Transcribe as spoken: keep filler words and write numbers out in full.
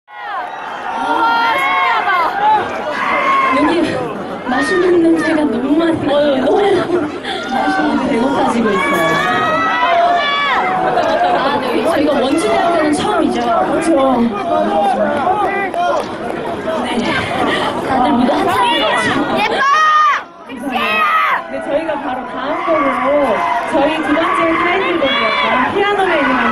와, 신기하다. 여기 맛있는 냄새가 너무 많이 나요. 너무 맛있는 배고파지고 있어요. 아, 네. 저희가 원주대학교는 처음이죠. 그렇죠. 네. 다들 무대 한창이죠. 예뻐! 섹시해요! 네, 저희가 바로 다음 곡으로 저희 두 번째 타이틀곡이었던 피아노맨을